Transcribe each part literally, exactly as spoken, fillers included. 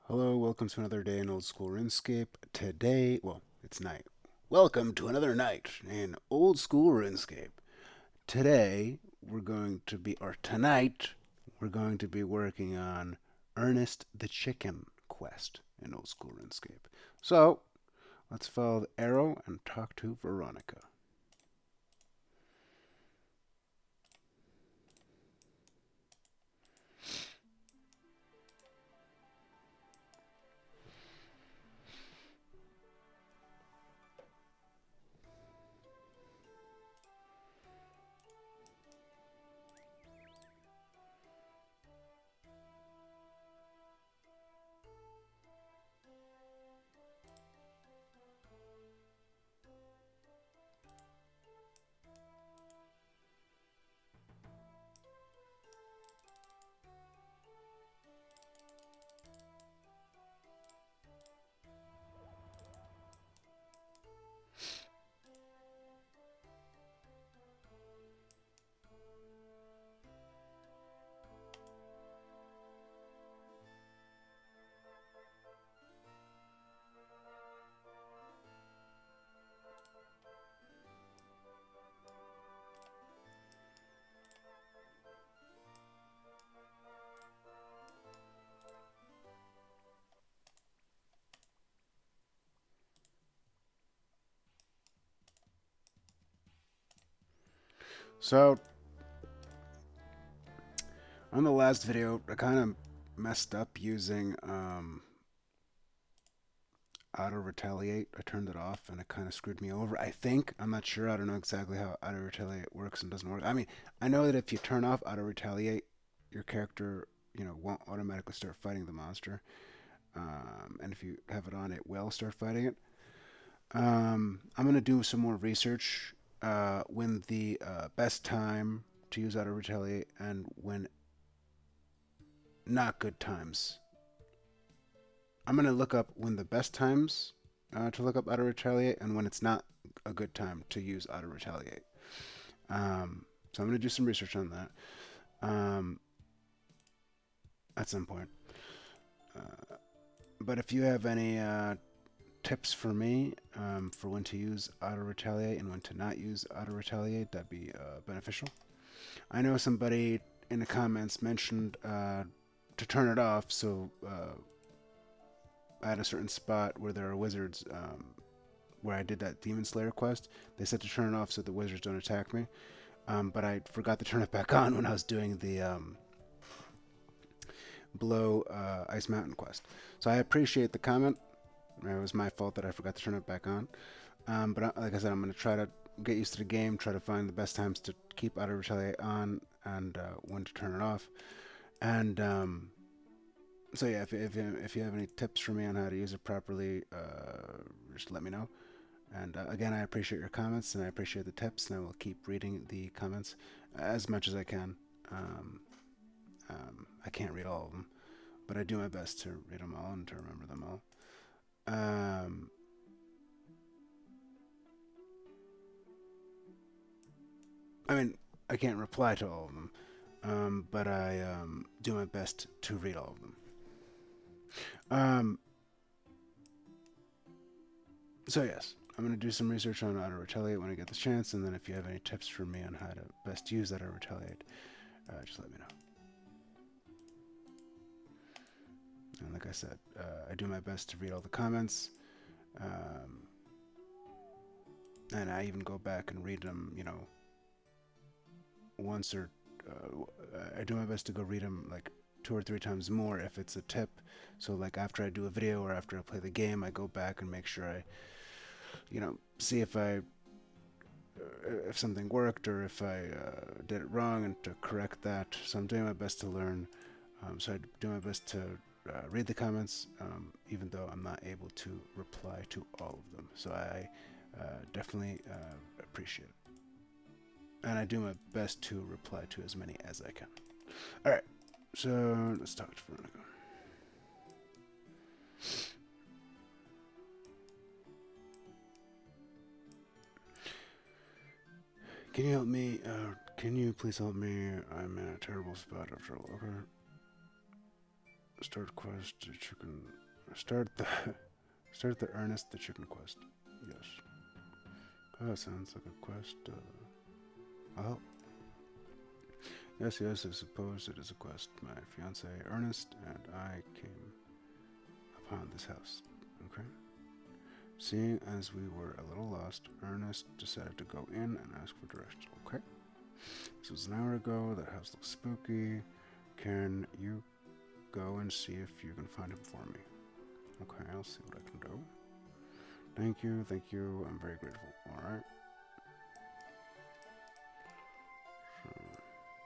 Hello, welcome to another day in Old School Runescape. Today, well, it's night. Welcome to another night in Old School Runescape. Today, we're going to be, or tonight, we're going to be working on Ernest the Chicken quest in Old School Runescape. So, let's follow the arrow and talk to Veronica. So, on the last video, I kind of messed up using um, auto retaliate. I turned it off and it kind of screwed me over. I think I'm not sure. I don't know exactly how auto retaliate works and doesn't work. I mean, I know that if you turn off auto retaliate, your character, you know, won't automatically start fighting the monster. Um, and if you have it on, it will start fighting it. Um, I'm gonna do some more research. Uh, when the uh, best time to use auto retaliate and when not good times. I'm gonna look up when the best times uh, to look up auto retaliate and when it's not a good time to use auto retaliate. Um, so I'm gonna do some research on that um, at some point. Uh, but if you have any uh, tips for me um, for when to use auto retaliate and when to not use auto retaliate, that'd be uh, beneficial. I know somebody in the comments mentioned uh, to turn it off, so uh, at a certain spot where there are wizards, um, where I did that Demon Slayer quest, they said to turn it off so the wizards don't attack me. Um, but I forgot to turn it back on when I was doing the um, Below uh, Ice Mountain quest. So I appreciate the comment. It was my fault that I forgot to turn it back on. Um, but I, like I said, I'm going to try to get used to the game, try to find the best times to keep auto retaliate on and uh, when to turn it off. And um, so yeah, if, if, if you have any tips for me on how to use it properly, uh, just let me know. And uh, again, I appreciate your comments and I appreciate the tips, and I will keep reading the comments as much as I can. Um, um, I can't read all of them, but I do my best to read them all and to remember them all. Um, I mean, I can't reply to all of them, um, but I um, do my best to read all of them. Um, so yes, I'm going to do some research on how to retaliate when I get the chance, and then if you have any tips for me on how to best use that to retaliate, uh, just let me know. And like I said, uh, I do my best to read all the comments, um, and I even go back and read them, you know, once or uh, I do my best to go read them like two or three times more if it's a tip. So like after I do a video or after I play the game, I go back and make sure I, you know, see if I if something worked or if I uh, did it wrong and to correct that. So I'm doing my best to learn. Um, so I do my best to uh, read the comments, um, even though I'm not able to reply to all of them. So I uh, definitely uh, appreciate it. And I do my best to reply to as many as I can. Alright, so let's talk to Veronica. Can you help me? Uh, can you please help me? I'm in a terrible spot after all. Okay. Start quest. Chicken. Start the. Start the Ernest the Chicken quest. Yes. Oh, that sounds like a quest. Uh, oh. Yes, yes, I suppose it is a quest. My fiance Ernest and I came upon this house. Okay. Seeing as we were a little lost, Ernest decided to go in and ask for directions. Okay. This was an hour ago. That house looks spooky. Can you go and see if you can find him for me? Okay, I'll see what I can do. Thank you, thank you. I'm very grateful. Alright. So,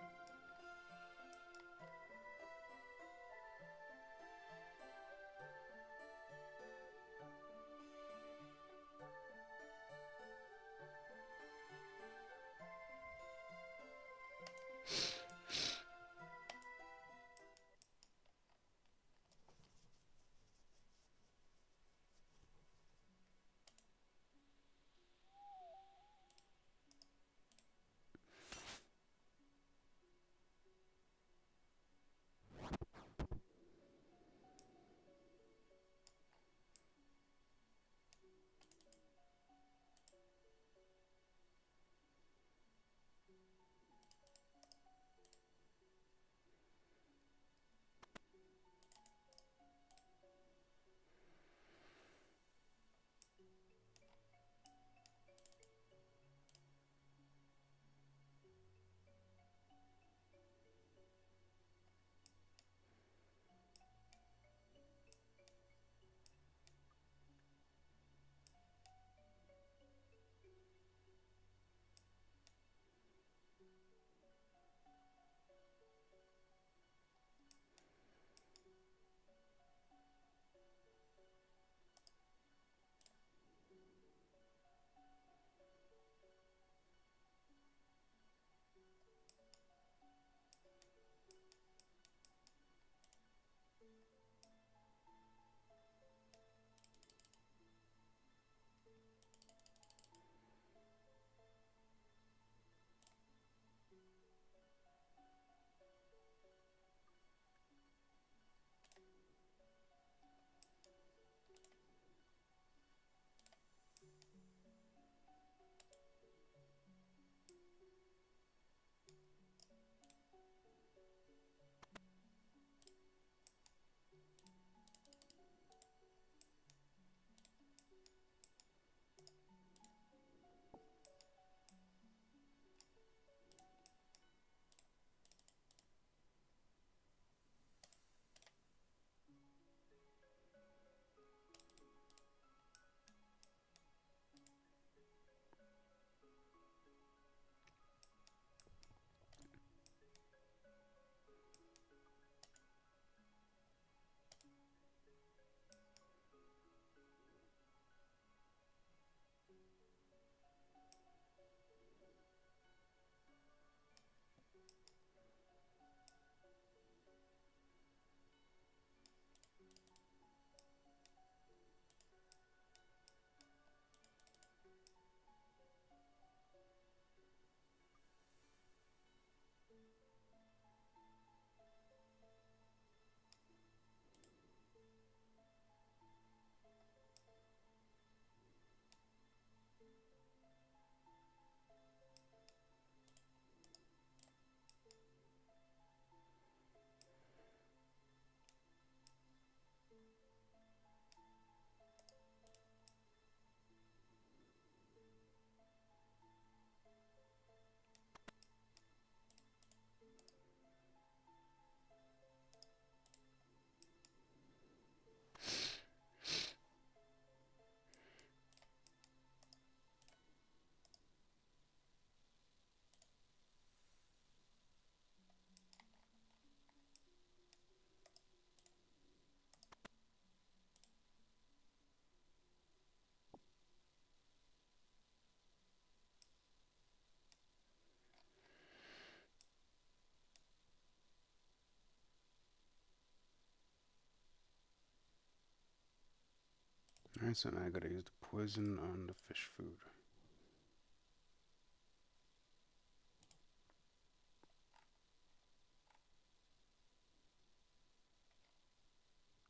alright, so now I gotta use the poison on the fish food.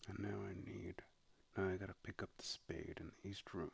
And now I need, now I gotta pick up the spade in the east room.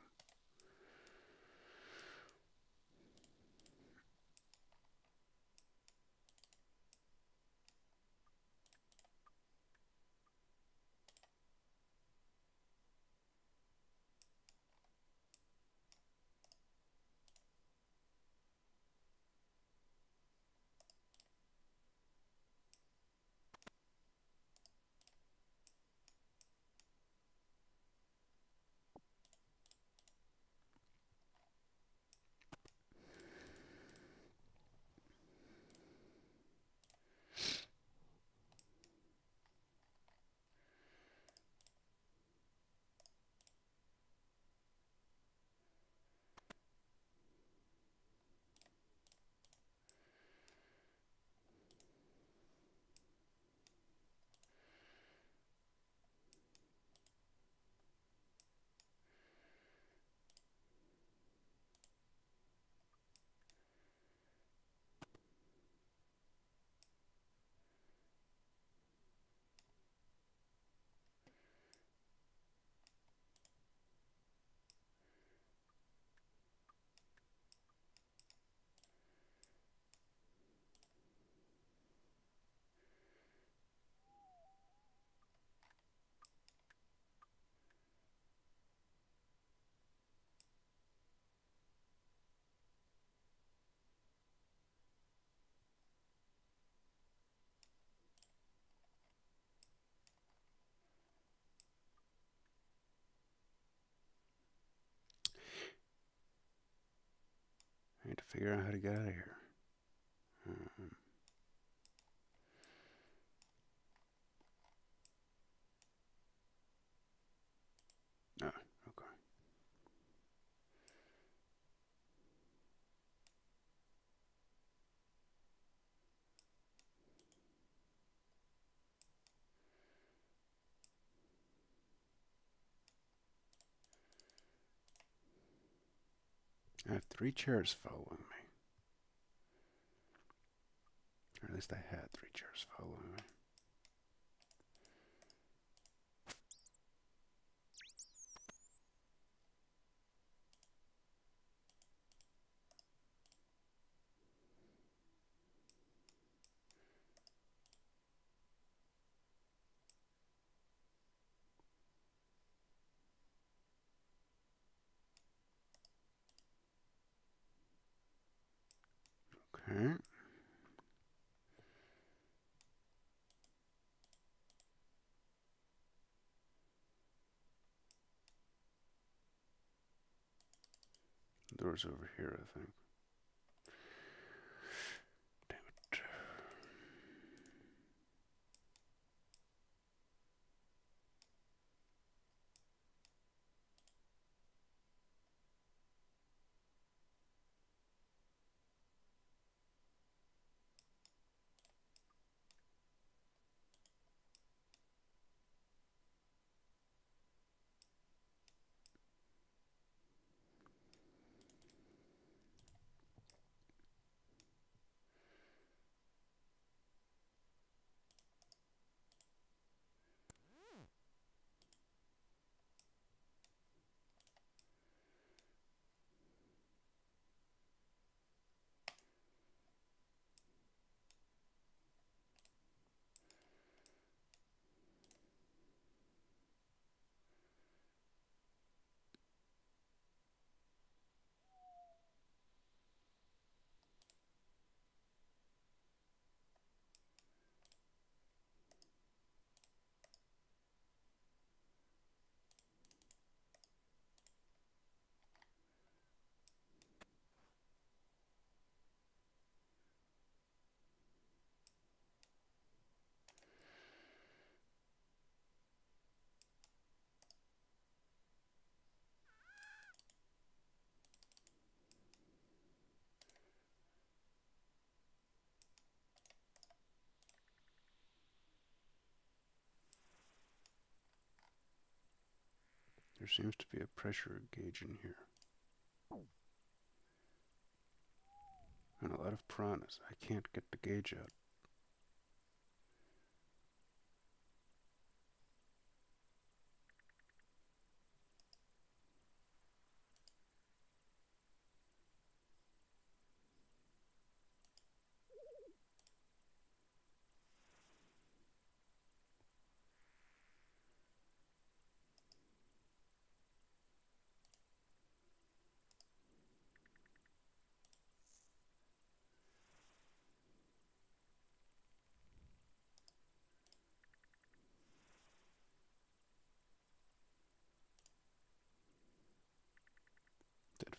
I need to figure out how to get out of here. Um, ah, okay. I have three chairs following me. Or at least I had three chairs following me. Okay. The door's over here, I think. Damn it. There seems to be a pressure gauge in here. And a lot of piranhas. I can't get the gauge out.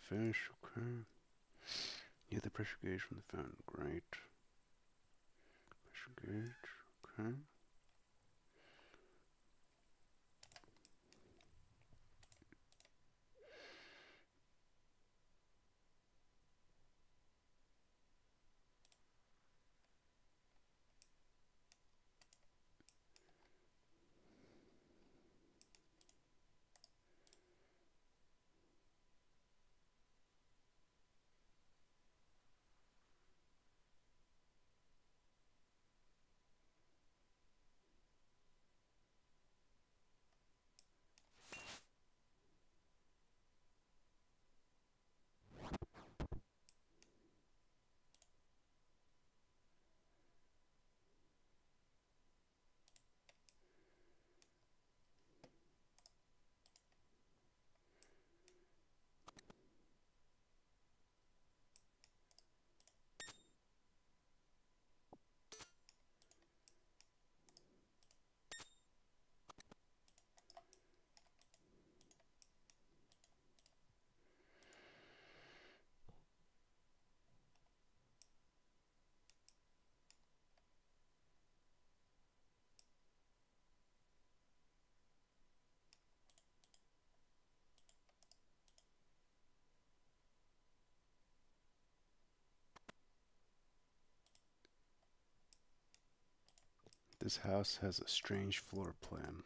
fish, okay. Get the pressure gauge from the fountain, great. Pressure gauge, okay. This house has a strange floor plan.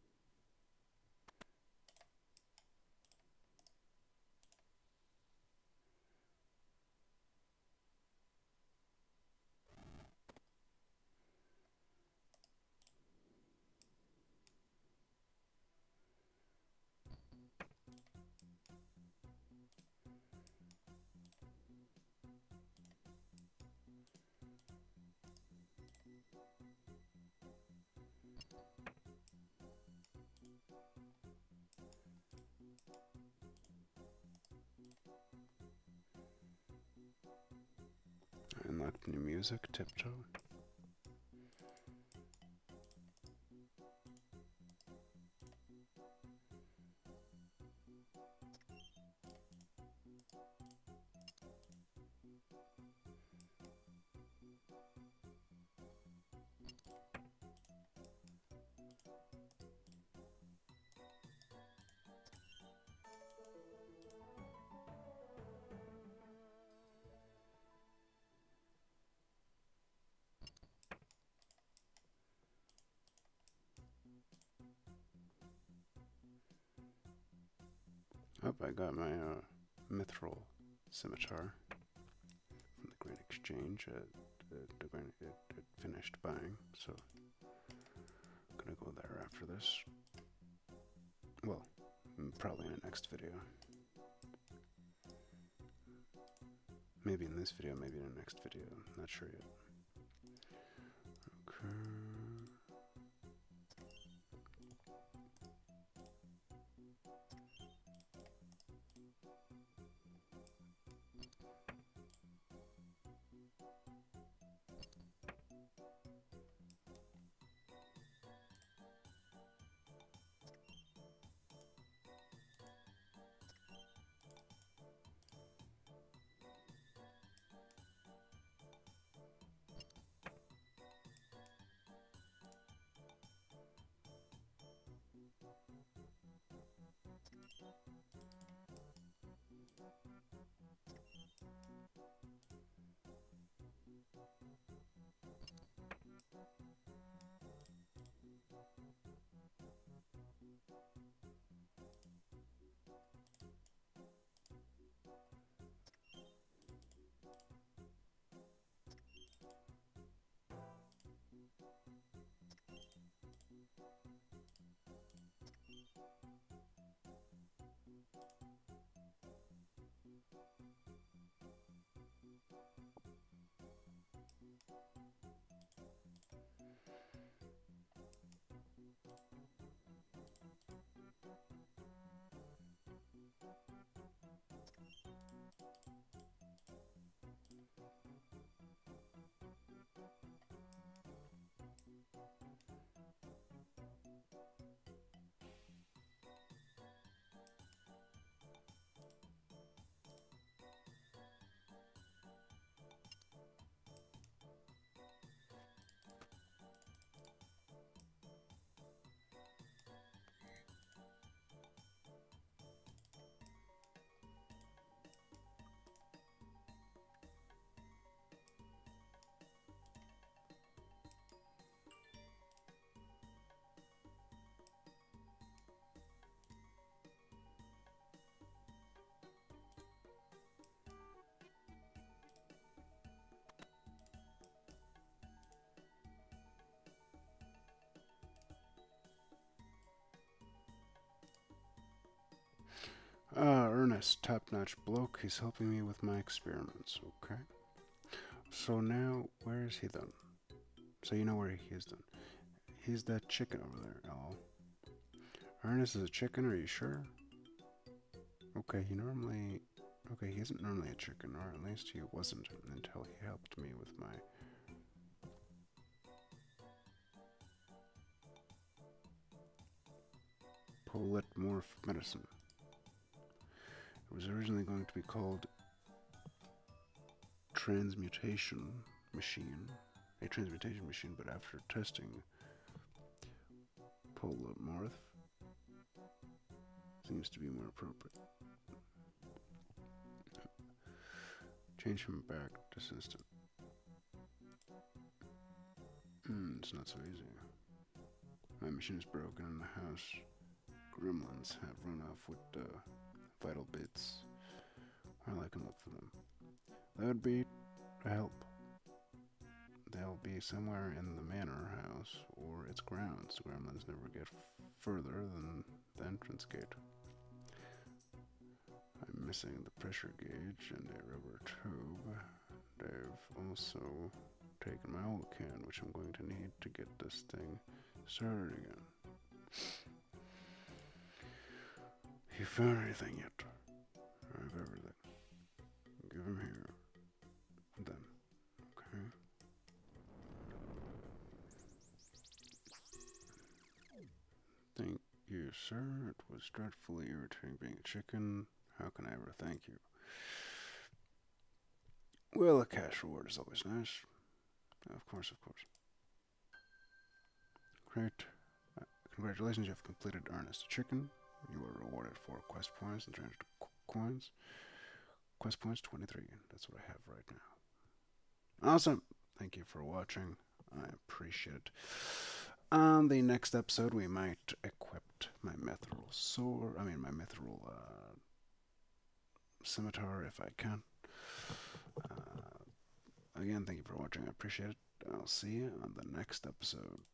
I unlocked new music, tiptoe. Oh, I got my uh, mithril scimitar from the Great Exchange at, at the Great, it, it finished buying, so I'm gonna go there after this. Well, probably in the next video. Maybe in this video, maybe in the next video. Not sure yet. Okay. Ernest, top-notch bloke. He's helping me with my experiments. Okay. So now, where is he then? So you know where he is then. He's that chicken over there. Oh. Ernest is a chicken, are you sure? Okay, he normally... Okay, he isn't normally a chicken, or at least he wasn't until he helped me with my... polymorph medicine. It was originally going to be called transmutation machine, a transmutation machine, but after testing polymorph seems to be more appropriate. Change him back to assistant. Hmm, it's not so easy. My machine is broken in the house. Gremlins have run off with the uh, vital bits. Well, I can look for them. That would be a help. They'll be somewhere in the manor house or its grounds. Gremlins never get further than the entrance gate. I'm missing the pressure gauge and a rubber tube. They've also taken my old can, which I'm going to need to get this thing started again. You found anything yet? I have everything. Give him here. Then. Okay. Thank you, sir. It was dreadfully irritating being a chicken. How can I ever thank you? Well, a cash reward is always nice. Of course, of course. Great. Uh, congratulations, you have completed Ernest the Chicken. You were rewarded for quest points and transfer coins. Quest points twenty-three. That's what I have right now. Awesome. Thank you for watching. I appreciate it. On the next episode, we might equip my mithril sword. I mean, my mithril uh, scimitar if I can. Uh, again, thank you for watching. I appreciate it. I'll see you on the next episode.